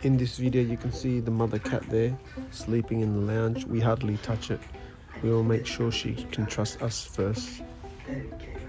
In this video you can see the mother cat there sleeping in the lounge. We hardly touch it. We will make sure she can trust us first.